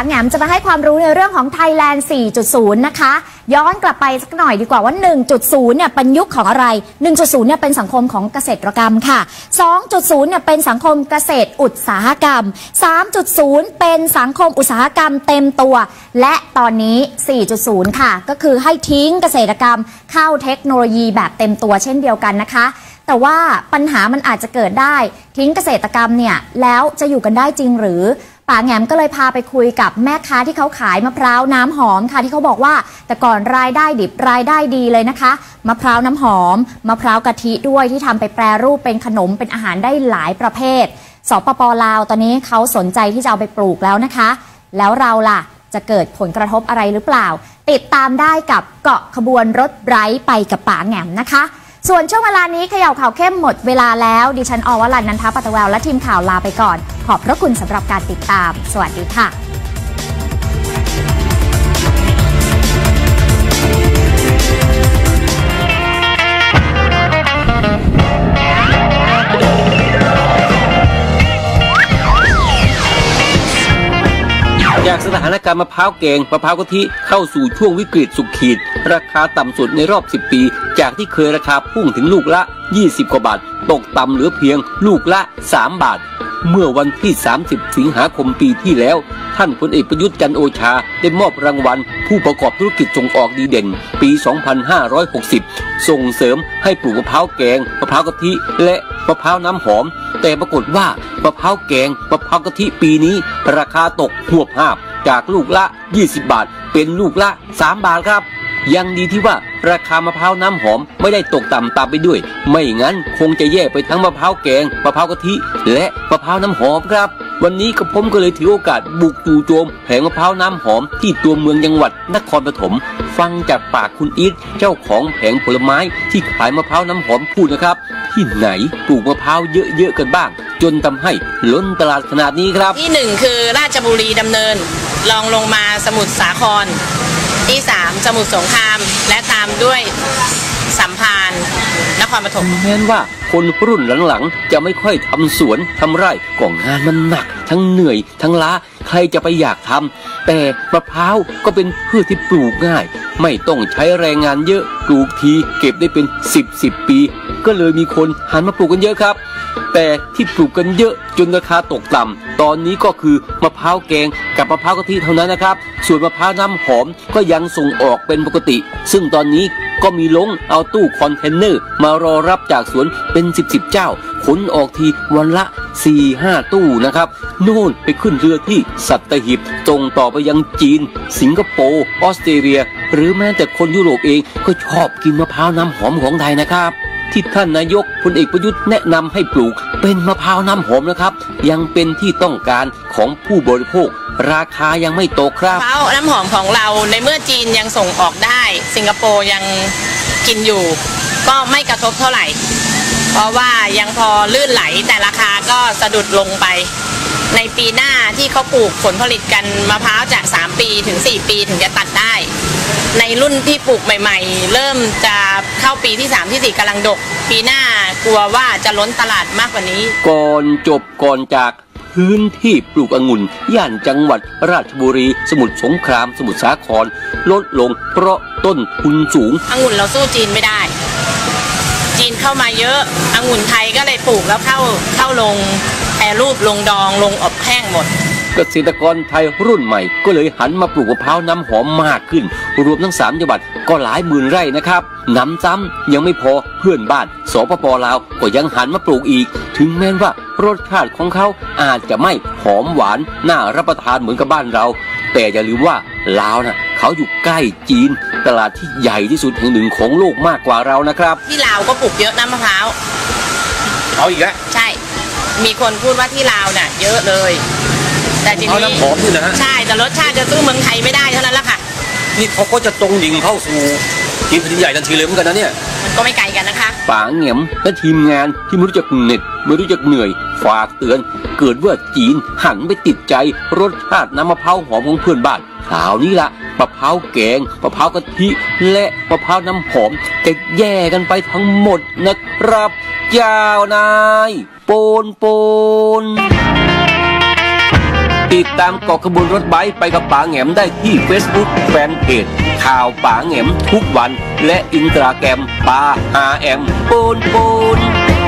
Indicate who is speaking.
Speaker 1: แหม่มจะมาให้ความรู้ในเรื่องของ Thailand 4.0 นะคะย้อนกลับไปสักหน่อยดีกว่าว่า 1.0 เนี่ยเป็นยุคของอะไร 1.0 เนี่ยเป็นสังคมของเกษตรกรรมค่ะ 2.0 เนี่ยเป็นสังคมเกษตรอุตสาหกรรม 3.0 เป็นสังคมอุตสาหกรรมเต็มตัวและตอนนี้ 4.0 ค่ะก็คือให้ทิ้งเกษตรกรรมเข้าเทคโนโลยีแบบเต็มตัวเช่นเดียวกันนะคะแต่ว่าปัญหามันอาจจะเกิดได้ทิ้งเกษตรกรรมเนี่ยแล้วจะอยู่กันได้จริงหรือป๋าแหม่มก็เลยพาไปคุยกับแม่ค้าที่เขาขายมะพร้าวน้ำหอมค่ะที่เขาบอกว่าแต่ก่อนรายได้ดิบรายได้ดีเลยนะคะมะพร้าวน้ำหอมมะพร้าวกะทิด้วยที่ทำไปแปรรูปเป็นขนมเป็นอาหารได้หลายประเภทสปป.ลาวตอนนี้เขาสนใจที่จะเอาไปปลูกแล้วนะคะแล้วเราล่ะจะเกิดผลกระทบอะไรหรือเปล่าติดตามได้กับเกาะขบวนรถไร้ไปกับป๋าแหม่มนะคะส่วนช่วงเวลานี้เขย่าข่าวเข้มหมดเวลาแล้วดิฉันอวรัญ นันทปัตตแววและทีมข่าวลาไปก่อนขอบพระคุณสำหรับการติดตามสวัสดีค่ะ
Speaker 2: จากสถานการณ์มะพร้าวแกงมะพร้าวกะทิเข้าสู่ช่วงวิกฤตสุดขีดราคาต่ำสุดในรอบ10 ปีจากที่เคยราคาพุ่งถึงลูกละ20 กว่าบาทตกต่ำเหลือเพียงลูกละ3 บาทเมื่อวันที่30 สิงหาคมปีที่แล้วท่านพลเอกประยุทธ์จันทร์โอชาได้มอบรางวัลผู้ประกอบธุรกิจส่งออกดีเด่นปี 2560 ส่งเสริมให้ปลูกมะพร้าวแกงมะพร้าวกะทิและมะพร้าวน้ำหอมแต่ปรากฏว่ามะพร้าวแกงมะพร้าวกะทิปีนี้ราคาตกหวบหาบจากลูกละ20 บาทเป็นลูกละ3 บาทครับยังดีที่ว่าราคามะพร้าวน้ำหอมไม่ได้ตกต่ำตามไปด้วยไม่งั้นคงจะแย่ไปทั้งมะพร้าวแกงมะพร้าวกะทิและมะพร้าวน้ำหอมครับวันนี้กับผมก็เลยถือโอกาสบุกจู่โจมแผงมะพร้าวน้ำหอมที่ตัวเมืองจังหวัดนครปฐมฟังจากปากคุณอีทเจ้าของแผงผลไม้ที่ขายมะพร้าวน้ำหอมพูดนะครับที่ไหนปลูกมะพร้าวเยอะๆกันบ้างจนทำให้ล้นตลาดขนาดนี้ครับ
Speaker 3: ที่1คือราชบุรีดำเนินรองลงมาสมุทรสาครที่3สมุทรสงครามและตามด้วยสัมพันธ์นครปฐม
Speaker 2: แม้ว่าคนรุ่นหลังๆจะไม่ค่อยทำสวนทำไร่ก็งานมันหนักทั้งเหนื่อยทั้งล้าใครจะไปอยากทำแต่มะพร้าวก็เป็นพืชที่ปลูกง่ายไม่ต้องใช้แรงงานเยอะปลูกทีเก็บได้เป็น10 ปีก็เลยมีคนหันมาปลูกกันเยอะครับแต่ที่ปลูกกันเยอะจนราคาตกต่ำตอนนี้ก็คือมะพร้าวแกงกับมะพร้าวกะทิเท่านั้นนะครับส่วนมะพร้าวน้ำหอมก็ยังส่งออกเป็นปกติซึ่งตอนนี้ก็มีลงเอาตู้คอนเทนเนอร์มารอรับจากสวนเป็น10 เจ้าขนออกทีวันละ 4-5 ตู้นะครับโน่นไปขึ้นเรือที่สัตหีบส่งต่อไปยังจีนสิงคโปร์ออสเตรเลียหรือแม้แต่คนยุโรปเองก็ชอบกินมะพร้าวน้ำหอมของไทยนะครับที่ท่านนายกพลเอกประยุทธ์แนะนำให้ปลูกเป็นมะพร้าวน้ำหอมนะครับยังเป็นที่ต้องการของผู้บริโภคราคายังไม่ตกครับ
Speaker 3: มะพร้าวน้ำหอมของเราในเมื่อจีนยังส่งออกได้สิงคโปร์ยังกินอยู่ก็ไม่กระทบเท่าไหร่เพราะว่ายังพอลื่นไหลแต่ราคาก็สะดุดลงไปในปีหน้าที่เขาปลูกผลผลิตกันมะพร้าวจาก3 ปีถึง4 ปีถึงจะตัดได้ในรุ่นที่ปลูกใหม่ๆเริ่มจะเข้าปีที่3ที่4กำลังดกปีหน้ากลัวว่าจะล้นตลาดมากกว่านี้
Speaker 2: ก่อนจากพื้นที่ปลูกองุ่นย่านจังหวัดราชบุรีสมุทรสงครามสมุทรสาครลดลงเพราะต้นทุนสูง
Speaker 3: องุ่นเราสู้จีนไม่ได้จีนเข้ามาเยอะองุ่นไทยก็เลยปลูกแล้วเข้าลงแปรรูปลงดองลงอบแห้งหมด
Speaker 2: เกษตรกรไทยรุ่นใหม่ก็เลยหันมาปลูกมะพร้าวน้ำหอมมากขึ้นรวมทั้ง3 จังหวัดก็หลายหมื่นไร่นะครับน้ำซ้ำยังไม่พอเพื่อนบ้านสปป.ลาวก็ยังหันมาปลูกอีกถึงแม้ว่ารสชาติของเขาอาจจะไม่หอมหวานน่ารับประทานเหมือนกับบ้านเราแต่อย่าลืมว่าลาวนะเขาอยู่ใกล้จีนตลาดที่ใหญ่ที่สุดแห่งหนึ่งของโลกมากกว่าเรานะครับ
Speaker 3: ที่ลาวก็ปลูกเยอะนะมะพร้าว
Speaker 2: เอาอีกแล้ว
Speaker 3: ใช่มีคนพูดว่าที่ลาวน่ะเยอะเลยแต่ทีนี้
Speaker 2: น้ำหอมด้วยนะ
Speaker 3: ใช่แต่รสชาติจะสู้เมืองไทยไม่ได้เท่านั้นแหละค่ะ
Speaker 2: นี่เขาก็จะตรงดิ่งเข้าสู่ทีมแผ่นดินใหญ่ทันทีเลยเหมือนกันนะเนี่ย
Speaker 3: มันก็ไม่ไกลกันนะคะ
Speaker 2: ป๋าแหม่มและทีมงานที่ไม่รู้จักเหน็ดไม่รู้จักเหนื่อยฝากเตือนเกิดว่าจีนหันไปติดใจรสชาติน้ำมะพร้าวหอมของเพื่อนบ้านคราวนี้ละมะพร้าวแกงมะพร้าวกะทิและมะพร้าวน้ำหอมจะแย่กันไปทั้งหมดนะครับเจ้านายโปนติดตามเกาะขบวนรถไบค์ไปกับป๋าแหง่มได้ที่ Facebook แฟนเพจข่าวป๋าแหง่มทุกวันและอินสตาแกรมป๋า RM ปูน